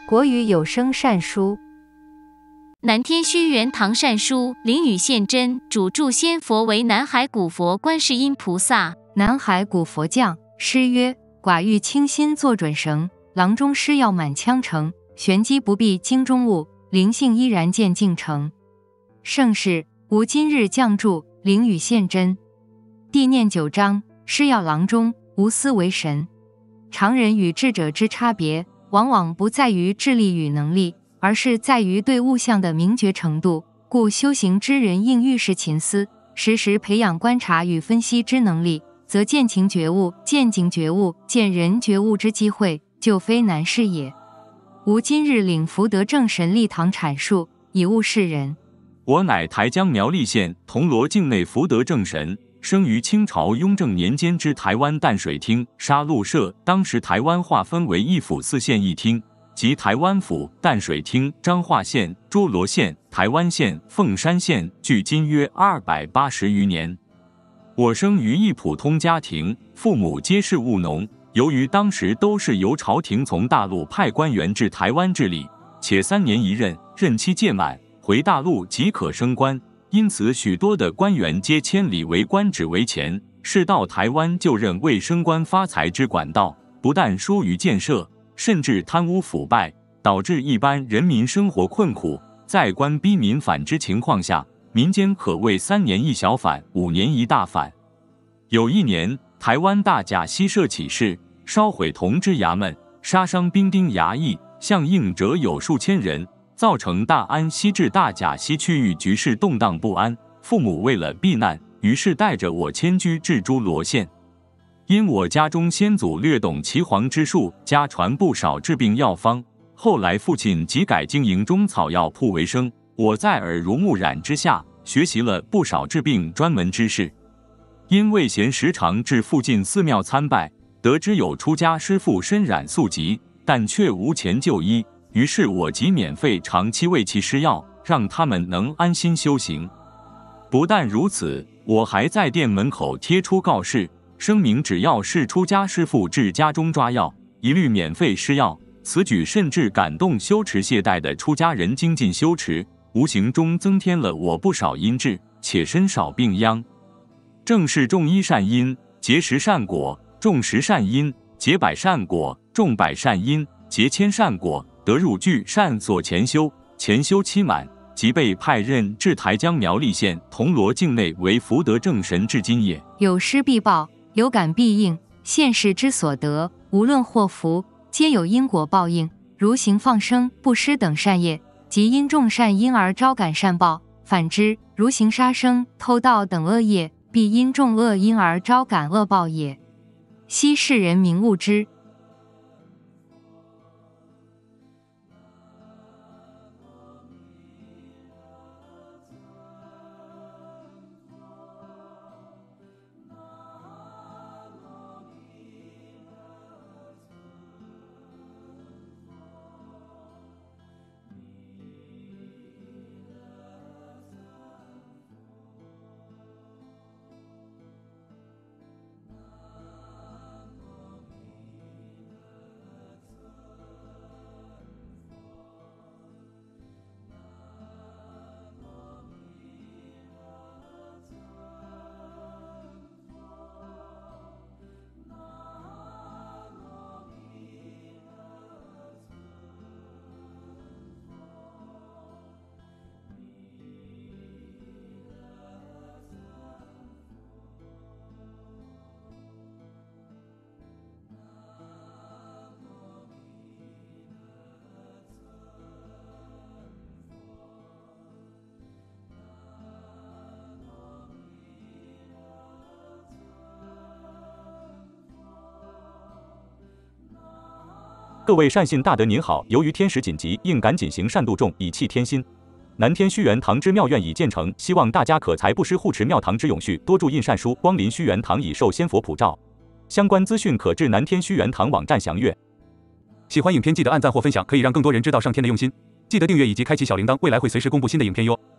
国语有声善书。 南天虚元堂善书，灵雨现真，主著仙佛为南海古佛观世音菩萨。 南海古佛将，诗曰：寡欲清心作准绳，囊中施药满腔城。玄机不必经中悟，灵性依然见净成。盛世吾今日降注，灵雨现真。地念9章，施药囊中，无私为神。常人与智者之差别，往往不在于智力与能力，而是在于对物象的明觉程度。故修行之人应遇事勤思，时时培养观察与分析之能力，则见情觉悟、见景觉悟、见人觉悟之机会，就非难事也。吾今日领福德正神立堂阐述，以悟世人。 我乃台江苗栗县铜锣境内福德正神，生于清朝雍正年间之台湾淡水厅沙鹿社。当时台湾划分为1府4县1厅，即台湾府、淡水厅、彰化县、诸罗县、台湾县、凤山县，距今约280余年。我生于一普通家庭，父母皆是务农。由于当时都是由朝廷从大陆派官员至台湾治理，且3年一任，任期届满回大陆即可升官，因此许多的官员皆千里为官只为钱，是到台湾就任为升官发财之管道，不但疏于建设，甚至贪污腐败，导致一般人民生活困苦。在官逼民反之情况下，民间可谓3年一小反，5年一大反。有一年，台湾大甲溪社起事，烧毁同知衙门，杀伤兵丁衙役，响应者有数千人，造成大安溪至大甲溪区域局势动荡不安。父母为了避难，于是带着我迁居至诸罗县。因我家中先祖略懂岐黄之术，家传不少治病药方，后来父亲即改经营中草药铺为生，我在耳濡目染之下，学习了不少治病专门知识。因为闲时常至附近寺庙参拜，得知有出家师父身染宿疾，但却无钱就医，于是我即免费长期为其施药，让他们能安心修行。不但如此，我还在店门口贴出告示，声明只要是出家师父至家中抓药，一律免费施药。此举甚至感动修持懈怠的出家人精进修持，无形中增添了我不少因智，且身少病殃。正是种1善因，结10善果；种10善因，结100善果；种100善因，结1000善果。得入具善所前修，前修期满，即被派任至台江苗栗县铜锣境内为福德正神至今也。 有施必报，有感必应，现世之所得，无论祸福，皆有因果报应。如行放生、布施等善业，即因种善因而招感善报；反之，如行杀生、偷盗等恶业，必因种恶因而招感恶报也。昔世人明悟之。 各位善信大德您好，由于天时紧急，应赶紧行善度众，以弃天心。南天虚元堂之庙院已建成，希望大家可财布施护持庙堂之永续，多注印善书，光临虚元堂以受仙佛普照。相关资讯可至南天虚元堂网站详阅。 喜欢影片记得按赞或分享，可以让更多人知道上天的用心。记得订阅以及开启小铃铛，未来会随时公布新的影片哟。